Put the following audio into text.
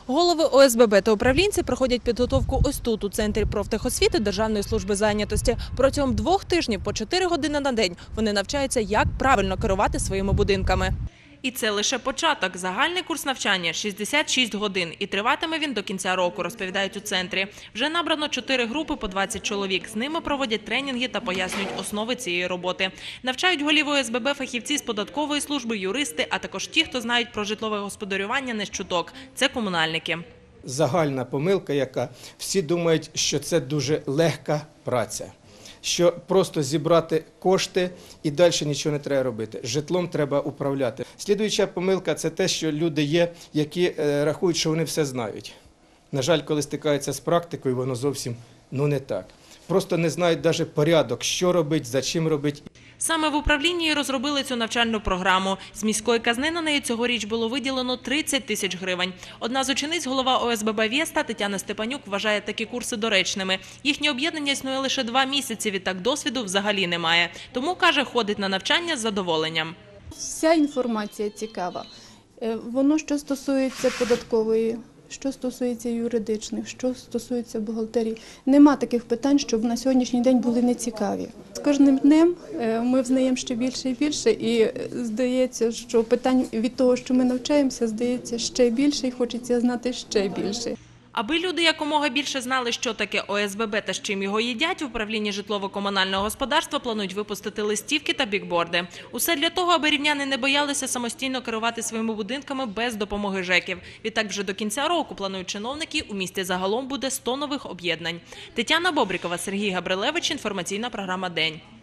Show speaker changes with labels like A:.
A: Голови ОСББ та управлінці проходять підготовку ось тут, у Центрі профтехосвіти Державної служби зайнятості. Протягом 2 тижнів по 4 години на день вони навчаються, як правильно керувати своїми будинками. І це лише початок. Загальний курс навчання – 66 годин. І триватиме він до кінця року, розповідають у центрі. Вже набрано 4 групи по 20 чоловік. З ними проводять тренінги та пояснюють основи цієї роботи. Навчають голів ОСББ фахівці з податкової служби, юристи, а також ті, хто знають про житлове господарювання не з чуток. Це комунальники.
B: Загальна помилка, яка всі думають, що це дуже легка праця. Що просто зібрати кошти і далі нічого не треба робити. Житлом треба управляти. Слідуюча помилка – це те, що люди є, які рахують, що вони все знають. На жаль, коли стикаються з практикою, воно зовсім не так. Просто не знають навіть порядок, що робити, за чим робити.
A: Саме в управлінні розробили цю навчальну програму. З міської казни на неї цьогоріч було виділено 30 тисяч гривень. Одна з учениць, голова ОСББ «Веста» Тетяна Степанюк, вважає такі курси доречними. Їхнє об'єднання існує лише 2 місяці, відтак досвіду взагалі немає. Тому, каже, ходить на навчання з задоволенням.
C: Вся інформація цікава. Воно, що стосується податкової, що стосується юридичних, що стосується бухгалтерії. Нема таких питань, щоб на сьогоднішній день були нецікаві. З кожним днем ми взнаємо ще більше і більше, і здається, що питань від того, що ми навчаємося, здається ще більше і хочеться знати ще більше.
A: Аби люди якомога більше знали, що таке ОСББ та з чим його їдять, в управлінні житлово-комунального господарства планують випустити листівки та бікборди. Усе для того, аби рівняни не боялися самостійно керувати своїми будинками без допомоги ЖЕКів. Відтак вже до кінця року, планують чиновники, у місті загалом буде 100 нових об'єднань. Тетяна Бобрікова, Сергій Габрилевич, інформаційна програма «День».